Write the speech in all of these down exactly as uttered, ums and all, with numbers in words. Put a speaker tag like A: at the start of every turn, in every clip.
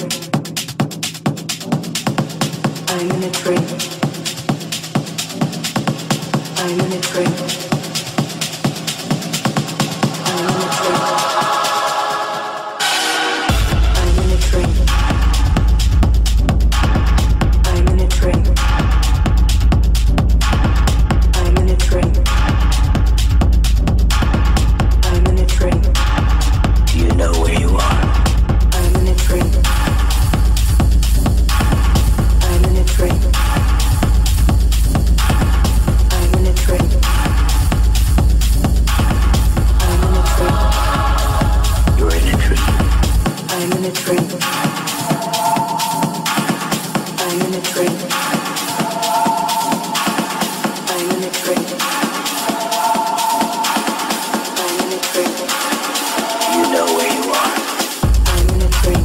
A: I'm in a train. I'm in a train. I'm in a train. I'm in a train. I'm in a train. I'm in a train. I'm in a train.
B: Do you know where you are?
A: I'm in a train. I'm in a train. I'm in a train. I'm in a train.
B: You're in a train.
A: I'm in a train. I'm in a train. I'm in a train. I'm in a train.
B: Do you know where you are?
A: I'm in a train.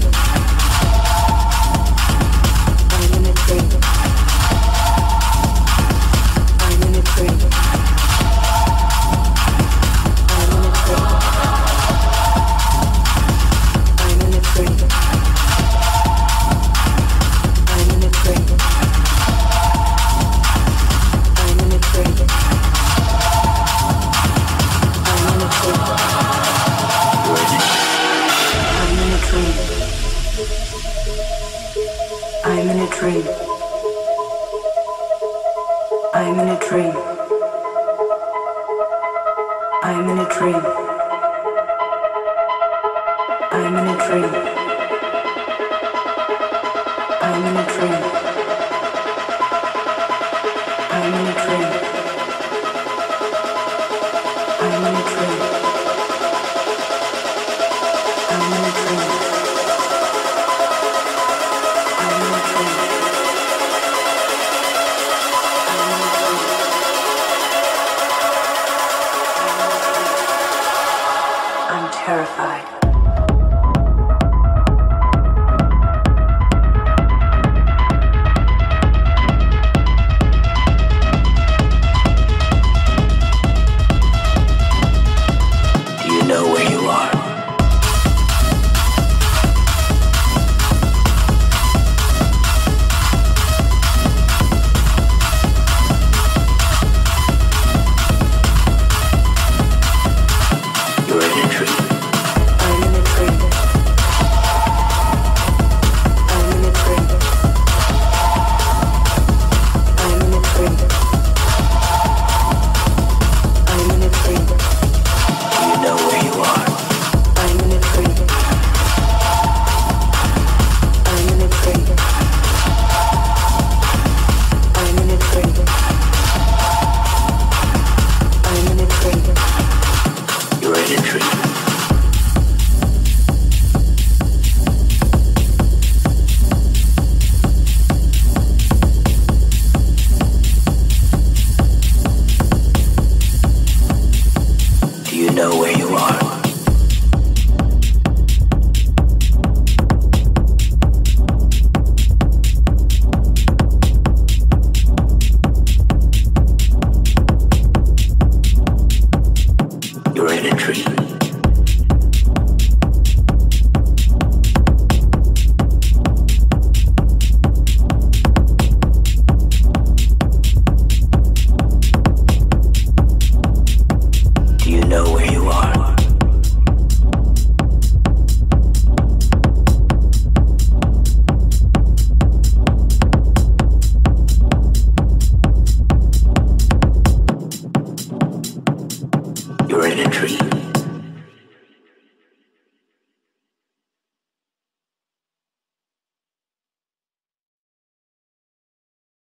A: I'm in a train. I'm in a train. I'm in a train. I'm in a train. I'm in a train. I'm in a train. I'm in a train.
B: You're in a
A: I'm in a train. I'm in a train. I'm in a train. I'm in a train. I'm in a train. I'm in a train.